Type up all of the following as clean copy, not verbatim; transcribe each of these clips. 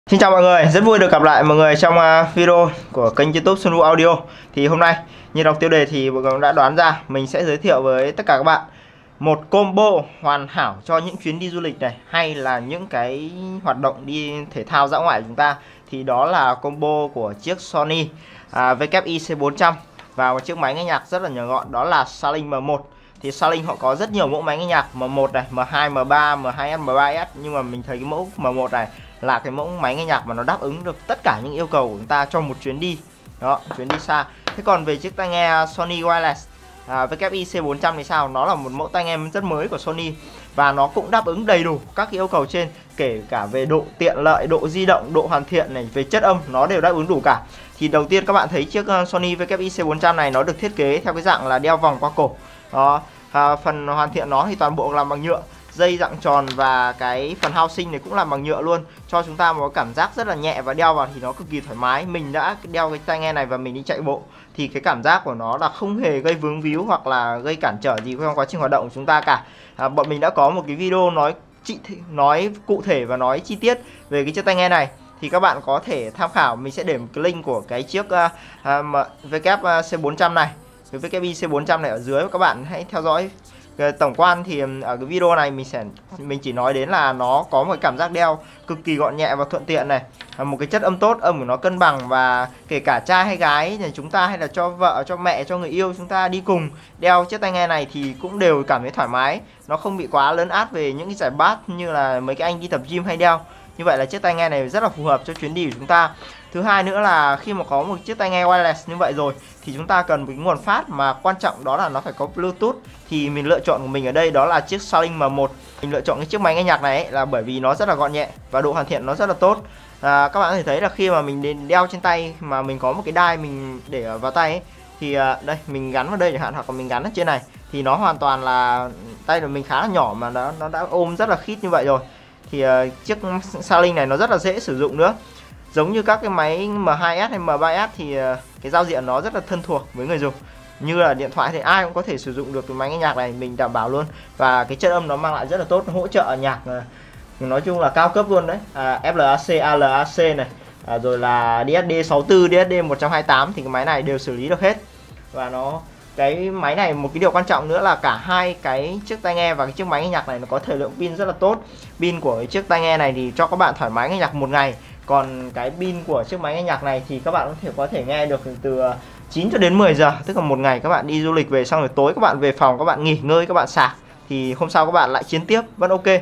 Xin chào mọi người, rất vui được gặp lại mọi người trong video của kênh YouTube Xuân Vũ Audio. Thì hôm nay như đọc tiêu đề thì mọi người đã đoán ra, mình sẽ giới thiệu với tất cả các bạn một combo hoàn hảo cho những chuyến đi du lịch này, hay là những cái hoạt động đi thể thao dã ngoại của chúng ta. Thì đó là combo của chiếc Sony WI-C400 và một chiếc máy nghe nhạc rất là nhỏ gọn, đó là Saling M1. Thì Saling họ có rất nhiều mẫu máy nghe nhạc M1 này, M2, M3, M2S, M3S, nhưng mà mình thấy cái mẫu M1 này là cái mẫu máy nghe nhạc mà nó đáp ứng được tất cả những yêu cầu của chúng ta cho một chuyến đi đó, chuyến đi xa. Thế còn về chiếc tai nghe Sony Wireless WI-C400 thì sao? Nó là một mẫu tai nghe rất mới của Sony và nó cũng đáp ứng đầy đủ các yêu cầu trên, kể cả về độ tiện lợi, độ di động, độ hoàn thiện này, về chất âm nó đều đáp ứng đủ cả. Thì đầu tiên các bạn thấy chiếc Sony WI-C400 này nó được thiết kế theo cái dạng là đeo vòng qua cổ đó. Phần hoàn thiện nó thì toàn bộ làm bằng nhựa, dây dạng tròn và cái phần housing này cũng làm bằng nhựa luôn, cho chúng ta một cảm giác rất là nhẹ và đeo vào thì nó cực kỳ thoải mái. Mình đã đeo cái tai nghe này và mình đi chạy bộ thì cái cảm giác của nó là không hề gây vướng víu hoặc là gây cản trở gì trong quá trình hoạt động của chúng ta cả. Bọn mình đã có một cái video nói cụ thể và nói chi tiết về cái chiếc tai nghe này, thì các bạn có thể tham khảo. Mình sẽ để một cái link của cái chiếc WC400 này, cái WC400 này ở dưới, và các bạn hãy theo dõi. Tổng quan thì ở cái video này mình chỉ nói đến là nó có một cảm giác đeo cực kỳ gọn nhẹ và thuận tiện này, một cái chất âm tốt, âm của nó cân bằng, và kể cả trai hay gái thì chúng ta, hay là cho vợ, cho mẹ, cho người yêu chúng ta đi cùng đeo chiếc tai nghe này thì cũng đều cảm thấy thoải mái. Nó không bị quá lớn át về những cái giải bass như là mấy cái anh đi tập gym hay đeo. Như vậy là chiếc tai nghe này rất là phù hợp cho chuyến đi của chúng ta. Thứ hai nữa là khi mà có một chiếc tai nghe wireless như vậy rồi thì chúng ta cần một cái nguồn phát mà quan trọng đó là nó phải có Bluetooth. Thì mình lựa chọn của mình ở đây đó là chiếc Saling M1. Mình lựa chọn cái chiếc máy nghe nhạc này là bởi vì nó rất là gọn nhẹ và độ hoàn thiện nó rất là tốt. Các bạn có thể thấy là khi mà mình đeo trên tay mà mình có một cái đai mình để vào tay ấy, thì đây mình gắn vào đây chẳng hạn, hoặc là mình gắn ở trên này, thì nó hoàn toàn là tay của mình khá là nhỏ mà nó đã ôm rất là khít như vậy rồi. Thì chiếc Saling này nó rất là dễ sử dụng nữa. Giống như các cái máy M2S hay M3S thì cái giao diện nó rất là thân thuộc với người dùng. Như là điện thoại thì ai cũng có thể sử dụng được cái máy nghe nhạc này, mình đảm bảo luôn. Và cái chất âm nó mang lại rất là tốt, hỗ trợ nhạc nói chung là cao cấp luôn đấy. FLAC, ALAC này, rồi là DSD 64, DSD 128 thì cái máy này đều xử lý được hết. Và cái máy này một cái điều quan trọng nữa là cả hai cái chiếc tai nghe và cái chiếc máy nghe nhạc này nó có thời lượng pin rất là tốt. Pin của cái chiếc tai nghe này thì cho các bạn thoải mái nghe nhạc một ngày. Còn cái pin của chiếc máy nghe nhạc này thì các bạn có thể nghe được từ 9 cho đến 10 giờ, tức là một ngày các bạn đi du lịch về xong rồi tối các bạn về phòng, các bạn nghỉ ngơi, các bạn sạc thì hôm sau các bạn lại chiến tiếp vẫn ok.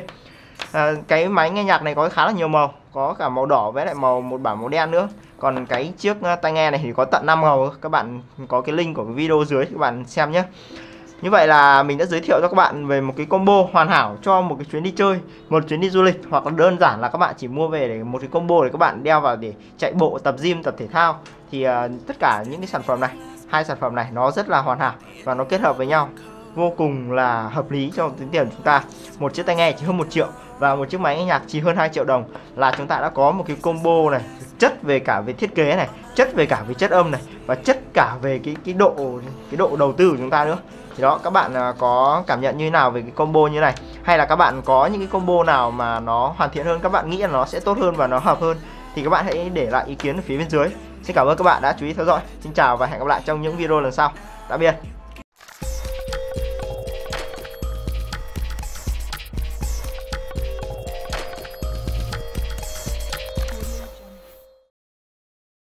Cái máy nghe nhạc này có khá là nhiều màu, có cả màu đỏ với lại một bản màu đen nữa. Còn cái chiếc tai nghe này thì có tận 5 màu. Các bạn có cái link của cái video dưới các bạn xem nhé. Như vậy là mình đã giới thiệu cho các bạn về một cái combo hoàn hảo cho một cái chuyến đi chơi, một chuyến đi du lịch, hoặc là đơn giản là các bạn chỉ mua về để một cái combo để các bạn đeo vào để chạy bộ, tập gym, tập thể thao. Thì tất cả những cái sản phẩm này, hai sản phẩm này nó rất là hoàn hảo và nó kết hợp với nhau vô cùng là hợp lý cho tính tiền của chúng ta. Một chiếc tai nghe chỉ hơn 1 triệu và một chiếc máy nghe nhạc chỉ hơn 2 triệu đồng là chúng ta đã có một cái combo này, chất về cả về thiết kế này, chất về cả về chất âm này, và chất cả về cái độ đầu tư của chúng ta nữa. Thì đó, các bạn có cảm nhận như thế nào về cái combo như này, hay là các bạn có những cái combo nào mà nó hoàn thiện hơn, các bạn nghĩ là nó sẽ tốt hơn và nó hợp hơn, thì các bạn hãy để lại ý kiến ở phía bên dưới. Xin cảm ơn các bạn đã chú ý theo dõi. Xin chào và hẹn gặp lại trong những video lần sau. Tạm biệt.